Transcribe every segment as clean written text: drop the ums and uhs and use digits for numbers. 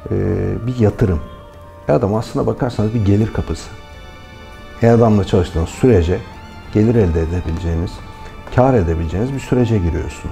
bir yatırım. E-Adam aslına bakarsanız bir gelir kapısı. E-Adam'la çalıştığınız sürece gelir elde edebileceğiniz, kar edebileceğiniz bir sürece giriyorsunuz.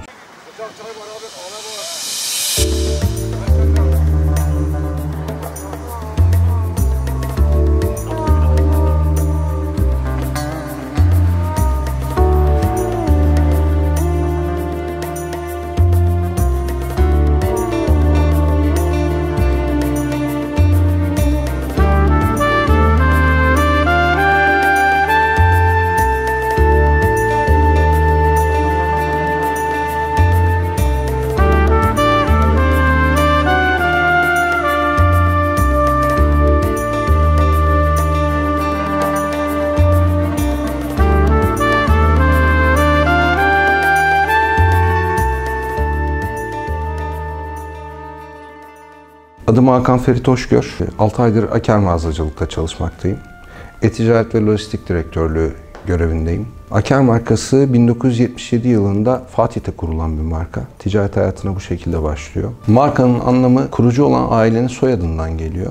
Adım Hakan Ferit Hoşgör. 6 aydır Aker mağazacılıkta çalışmaktayım. E-Ticaret ve Lojistik Direktörlüğü görevindeyim. Aker markası 1977 yılında Fatih'te kurulan bir marka. Ticaret hayatına bu şekilde başlıyor. Markanın anlamı kurucu olan ailenin soyadından geliyor.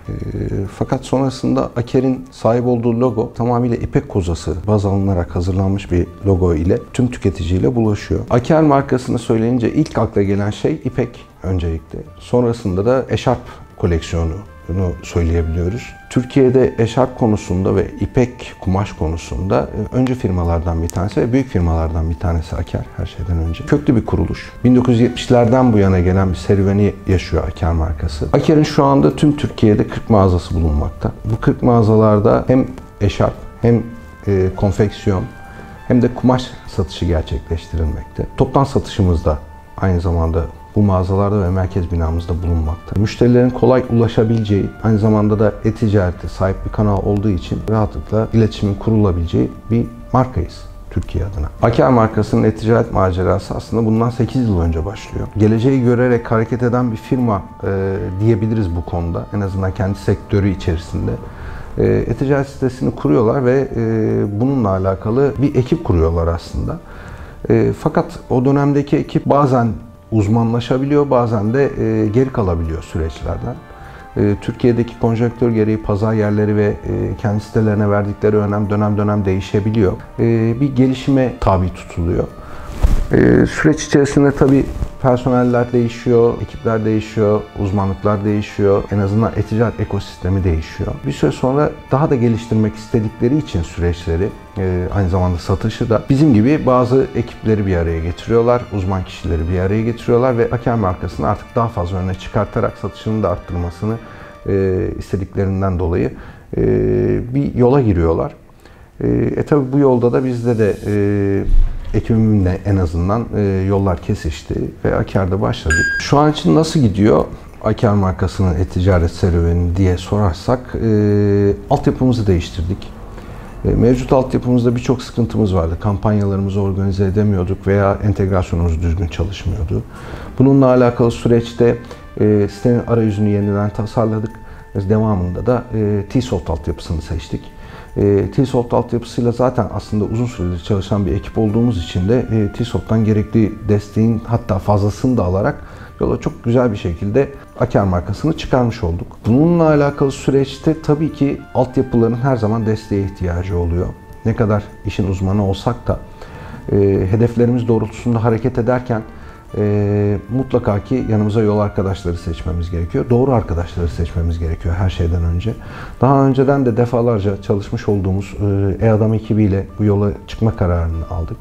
Fakat sonrasında Aker'in sahip olduğu logo tamamıyla ipek kozası baz alınarak hazırlanmış bir logo ile tüm tüketiciyle bulaşıyor. Aker markasını söyleyince ilk akla gelen şey ipek öncelikle. Sonrasında da eşarp koleksiyonunu söyleyebiliyoruz. Türkiye'de eşarp konusunda ve ipek kumaş konusunda öncü firmalardan bir tanesi ve büyük firmalardan bir tanesi Aker her şeyden önce. Köklü bir kuruluş. 1970'lerden bu yana gelen bir serüveni yaşıyor Aker markası. Aker'in şu anda tüm Türkiye'de 40 mağazası bulunmakta. Bu 40 mağazalarda hem eşarp hem konfeksiyon hem de kumaş satışı gerçekleştirilmekte. Toptan satışımız da aynı zamanda bu mağazalarda ve merkez binamızda bulunmakta. Müşterilerin kolay ulaşabileceği, aynı zamanda da e-ticarete sahip bir kanal olduğu için rahatlıkla iletişimin kurulabileceği bir markayız Türkiye adına. Aker markasının e-ticaret macerası aslında bundan 8 yıl önce başlıyor. Geleceği görerek hareket eden bir firma diyebiliriz bu konuda. En azından kendi sektörü içerisinde. E-ticaret sitesini kuruyorlar ve bununla alakalı bir ekip kuruyorlar aslında. Fakat o dönemdeki ekip bazen uzmanlaşabiliyor, bazen de geri kalabiliyor süreçlerden. Türkiye'deki konjonktür gereği pazar yerleri ve kendi sitelerine verdikleri önem dönem dönem değişebiliyor. Bir gelişime tabi tutuluyor. Süreç içerisinde tabii personeller değişiyor, ekipler değişiyor, uzmanlıklar değişiyor. En azından e-ticaret ekosistemi değişiyor. Bir süre sonra daha da geliştirmek istedikleri için süreçleri, aynı zamanda satışı da bizim gibi bazı ekipleri bir araya getiriyorlar, uzman kişileri bir araya getiriyorlar ve Aker markasını artık daha fazla öne çıkartarak satışını da arttırmasını istediklerinden dolayı bir yola giriyorlar. Tabii bu yolda da bizde de ekibimle en azından yollar kesişti ve Aker'de başladık. Şu an için nasıl gidiyor Aker markasının e-ticaret serüveni diye sorarsak altyapımızı değiştirdik. Mevcut altyapımızda birçok sıkıntımız vardı. Kampanyalarımızı organize edemiyorduk veya entegrasyonumuz düzgün çalışmıyordu. Bununla alakalı süreçte sitenin arayüzünü yeniden tasarladık. Devamında da T-Soft altyapısını seçtik. T-Soft altyapısıyla zaten aslında uzun süredir çalışan bir ekip olduğumuz için de T-Soft'tan gerekli desteğin hatta fazlasını da alarak yola çok güzel bir şekilde Aker markasını çıkarmış olduk. Bununla alakalı süreçte tabii ki altyapıların her zaman desteğe ihtiyacı oluyor. Ne kadar işin uzmanı olsak da hedeflerimiz doğrultusunda hareket ederken mutlaka ki yanımıza yol arkadaşları seçmemiz gerekiyor. Doğru arkadaşları seçmemiz gerekiyor her şeyden önce. Daha önceden de defalarca çalışmış olduğumuz E-Adam ekibiyle bu yola çıkma kararını aldık.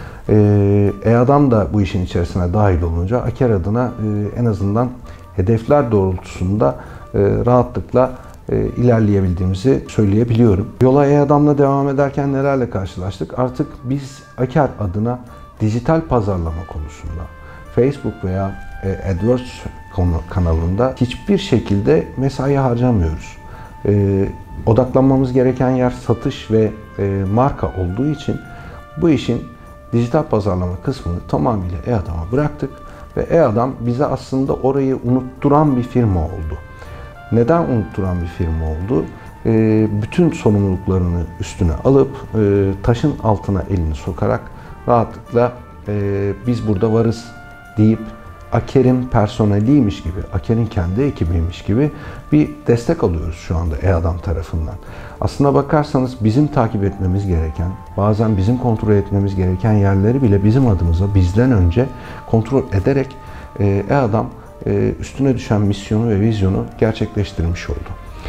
E-Adam da bu işin içerisine dahil olunca Aker adına en azından hedefler doğrultusunda rahatlıkla ilerleyebildiğimizi söyleyebiliyorum. Yola E-Adam'la devam ederken nelerle karşılaştık? Artık biz Aker adına dijital pazarlama konusunda Facebook veya AdWords kanalında hiçbir şekilde mesai harcamıyoruz. Odaklanmamız gereken yer satış ve marka olduğu için bu işin dijital pazarlama kısmını tamamıyla E-Adam'a bıraktık ve E-Adam bize aslında orayı unutturan bir firma oldu. Neden unutturan bir firma oldu? Bütün sorumluluklarını üstüne alıp taşın altına elini sokarak rahatlıkla biz burada varız deyip Aker'in personeliymiş gibi, Aker'in kendi ekibiymiş gibi bir destek alıyoruz şu anda E-Adam tarafından. Aslına bakarsanız bizim takip etmemiz gereken, bazen bizim kontrol etmemiz gereken yerleri bile bizim adımıza bizden önce kontrol ederek E-Adam üstüne düşen misyonu ve vizyonu gerçekleştirmiş oldu.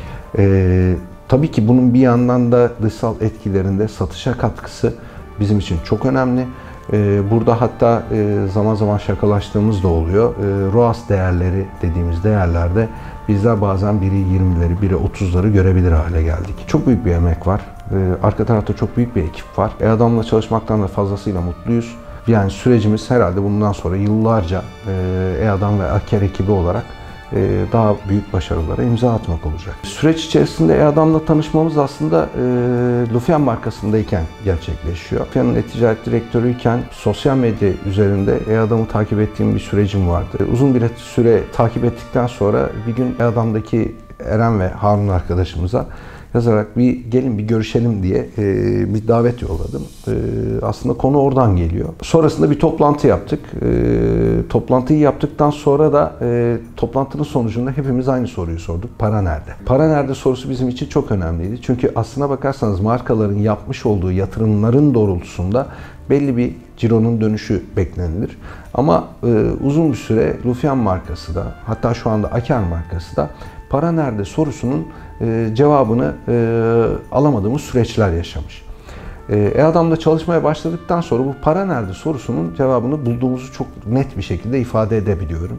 Tabii ki bunun bir yandan da dışsal etkilerinde satışa katkısı bizim için çok önemli. Burada hatta zaman zaman şakalaştığımız da oluyor. ROAS değerleri dediğimiz değerlerde bizler bazen biri 20'leri, biri 30'ları görebilir hale geldik. Çok büyük bir emek var. Arka tarafta çok büyük bir ekip var. E-Adam'la çalışmaktan da fazlasıyla mutluyuz. Yani sürecimiz herhalde bundan sonra yıllarca E-Adam ve Aker ekibi olarak daha büyük başarılara imza atmak olacak. Süreç içerisinde E-Adam'la tanışmamız aslında Lufyan markasındayken gerçekleşiyor. Lufyan'ın e-ticaret direktörüyken sosyal medya üzerinde E-Adam'ı takip ettiğim bir sürecim vardı. Uzun bir süre takip ettikten sonra bir gün E-Adam'daki Eren ve Harun arkadaşımıza yazarak gelin bir görüşelim diye bir davet yolladım. Aslında konu oradan geliyor. Sonrasında bir toplantı yaptık. Toplantıyı yaptıktan sonra da toplantının sonucunda hepimiz aynı soruyu sorduk. Para nerede? Para nerede sorusu bizim için çok önemliydi. Çünkü aslına bakarsanız markaların yapmış olduğu yatırımların doğrultusunda belli bir cironun dönüşü beklenilir. Ama uzun bir süre Lufyan markası da, hatta şu anda Aker markası da para nerede sorusunun cevabını alamadığımız süreçler yaşamış. E-Adam'da çalışmaya başladıktan sonra bu para nerede sorusunun cevabını bulduğumuzu çok net bir şekilde ifade edebiliyorum.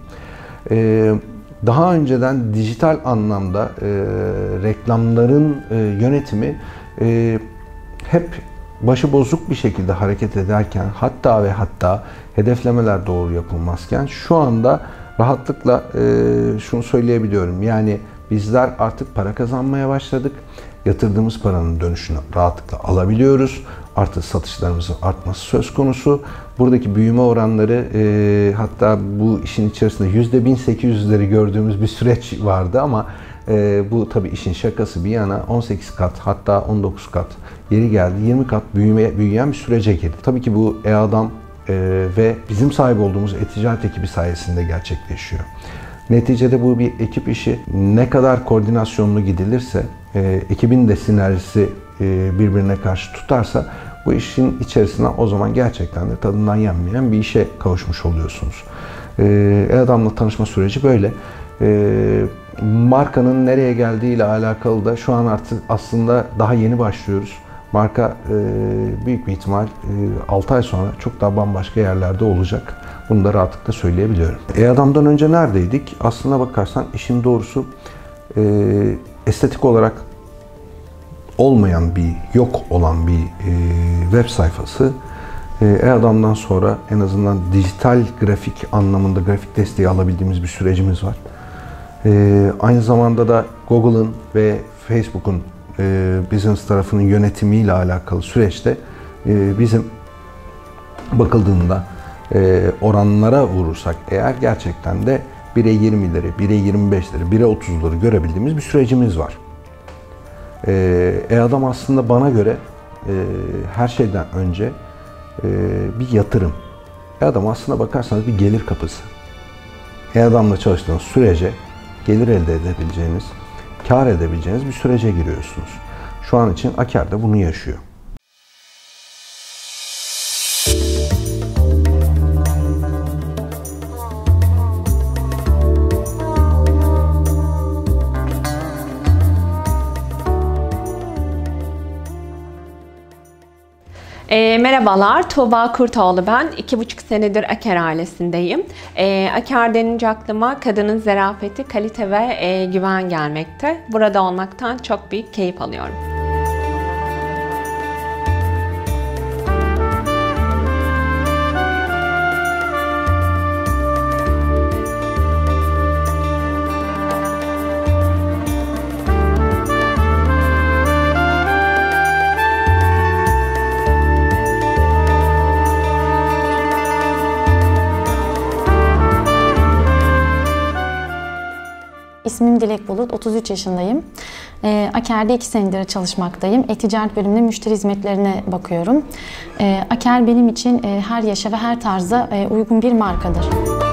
Daha önceden dijital anlamda reklamların yönetimi hep başıbozuk bir şekilde hareket ederken, hatta hedeflemeler doğru yapılmazken şu anda rahatlıkla şunu söyleyebiliyorum. Yani bizler artık para kazanmaya başladık. Yatırdığımız paranın dönüşünü rahatlıkla alabiliyoruz. Artık satışlarımızın artması söz konusu. Buradaki büyüme oranları hatta bu işin içerisinde %1800'leri gördüğümüz bir süreç vardı ama bu tabii işin şakası bir yana 18 kat hatta 19 kat yeri geldi 20 kat büyüyen bir sürece girdi. Tabii ki bu E-Adam ve bizim sahip olduğumuz e-ticaret ekibi sayesinde gerçekleşiyor. Neticede bu bir ekip işi. Ne kadar koordinasyonlu gidilirse, ekibin de sinerjisi birbirine karşı tutarsa bu işin içerisine o zaman gerçekten de tadından yenmeyen bir işe kavuşmuş oluyorsunuz. E-Adam'la tanışma süreci böyle. Markanın nereye geldiği ile alakalı da şu an artık aslında daha yeni başlıyoruz. Marka büyük bir ihtimal 6 ay sonra çok daha bambaşka yerlerde olacak. Bunu da rahatlıkla söyleyebiliyorum. E-Adam'dan önce neredeydik? Aslına bakarsan işin doğrusu estetik olarak olmayan yok olan bir web sayfası. E-Adam'dan sonra en azından dijital grafik anlamında grafik desteği alabildiğimiz bir sürecimiz var. Aynı zamanda da Google'ın ve Facebook'un business tarafının yönetimiyle alakalı süreçte bizim bakıldığında oranlara vurursak eğer gerçekten de 1'e 20'leri, 1'e 25'leri, 1'e 30'ları görebildiğimiz bir sürecimiz var. E-Adam aslında bana göre her şeyden önce bir yatırım. E-Adam aslına bakarsanız bir gelir kapısı. E-Adam'la çalıştığınız sürece gelir elde edebileceğiniz, kar edebileceğiniz bir sürece giriyorsunuz. Şu an için Aker de bunu yaşıyor. Merhabalar, Tuğba Kurtoğlu ben. 2,5 senedir Aker ailesindeyim. Aker denince aklıma kadının zarafeti, kalite ve güven gelmekte. Burada olmaktan çok büyük keyif alıyorum. İsmim Dilek Bulut, 33 yaşındayım. Aker'de 2 senedir çalışmaktayım. E-ticaret bölümünde müşteri hizmetlerine bakıyorum. Aker benim için her yaşa ve her tarza uygun bir markadır.